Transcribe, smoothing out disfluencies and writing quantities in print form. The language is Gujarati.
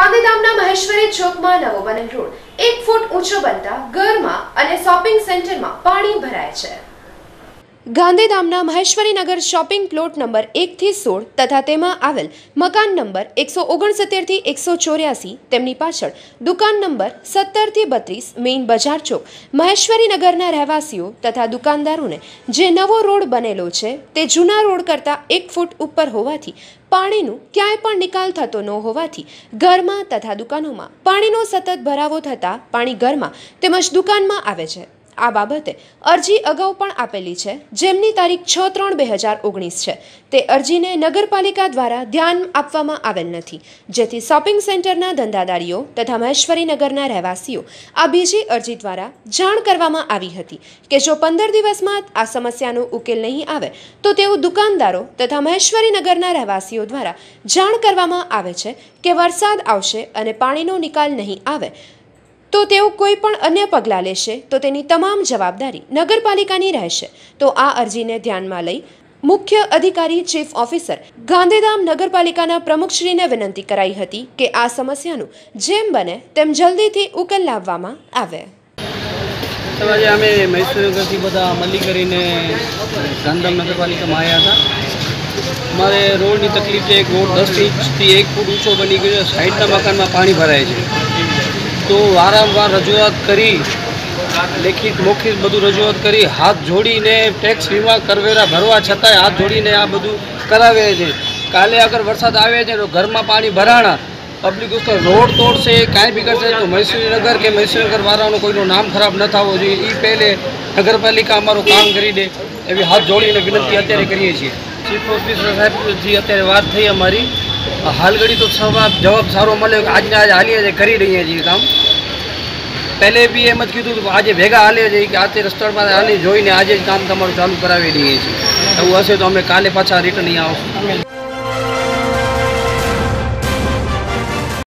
ગાંધીધામના મહેશ્વરી ચોકમાં નવો બનેલ રોડ 1 ફૂટ ઊંચો બનતા ઘરમાં અને શોપિંગ સેન્ટરમાં પાણી ભરાય છે। ગાંધીધામના મહેશ્વરીનગર શોપિંગ પ્લોટ નંબર 1 થી 16 તથા તેમાં આવેલ મકાન નંબર 169 થી 184 તેમની પાછળ દુકાન નંબર 17 થી 32 મેઇન બજાર ચોક મહેશ્વરીનગરના રહેવાસીઓ તથા દુકાનદારોને જે નવો રોડ બનેલો છે તે જૂના રોડ કરતા 1 ફૂટ ઉપર હોવાથી પાણીનો ક્યાંય પણ નિકાલ થતો ન હોવાથી ઘરમાં તથા દુકાનોમાં પાણીનો સતત ભરાવો થતા પાણી ઘરમાં તેમજ દુકાનમાં આવે છે। આ બાબતે અરજી અગાઉ પણ આપેલી છે, જેમની તારીખ 6/3/2019 છે। તે અરજીને નગરપાલિકા દ્વારા ધ્યાન આપવામાં આવેલ નથી, જેથી શોપિંગ સેન્ટરના ધંધાદારીઓ તથા મહેશ્વરીનગરના રહેવાસીઓ આ બીજી અરજી દ્વારા જાણ કરવામાં આવી હતી કે જો 15 દિવસમાં આ સમસ્યાનો ઉકેલ નહીં આવે તો તેઓ દુકાનદારો તથા મહેશ્વરીનગરના રહેવાસીઓ દ્વારા જાણ કરવામાં આવે છે કે વરસાદ આવશે અને પાણીનો નિકાલ નહીં આવે તો તેઓ કોઈ પણ અન્ય પગલાં લેશે તો તેની તમામ જવાબદારી નગરપાલિકાની રહેશે। તો આ અરજીને ધ્યાનમાં લઈ મુખ્ય અધિકારી ચીફ ઓફિસર ગાંધીધામ નગરપાલિકાના પ્રમુખશ્રીને વિનંતી કરાઈ હતી કે આ સમસ્યાનું જેમ બને તેમ જલ્દીથી ઉકેલ લાવવામાં આવે। આજે અમે મહેશ્વરીનગરથી બધા મળી કરીને ગાંધીધામ નગરપાલિકામાં આવ્યા હતા। અમારે રોડની તકલીફ છે, એક રોડ 10 ઇંચથી 1 ફૂટ ઊંચો બની ગયો છે, સાઈડના મકાનમાં પાણી ભરાય છે। तो वारंवार रजूआत करी, लेखित मौखिक बधु रजूआत करी, हाथ जोड़ीने टेक्स वीमा करवेरा भरवा छतांय हाथ जोड़ीने आ बधु करावे छे। काले अगर वरसाद आवे छे तो घर में पानी भराणा, पब्लिक उसका रोड तोड़शे, कांई बी करशे तो महेश्वरीनगर के महेश्वरीनगर वाळानो कोईनो नाम खराब न थवो जोईए। ई पहले नगरपालिका अमारुं काम करी दे एवी हाथ जोड़ीने विनंती अत्यारे करीए छीए। चीफ ऑफिसर साहेब जी अत्यारे वात थई अमारी हाल घड़ी तो जवाब सारो मळ्यो के आज ने आज हालीए छे, करी रहीए छीए काम। पहले भी एम ज कीधुं आज भेगा हाले छे कि आज रस्ता पर हाली जोईने आज काम तमारुं चालू करावी दीए छीए। एवुं हशे तो अमे काले पाछा रिटर्न अहींया आवशुं।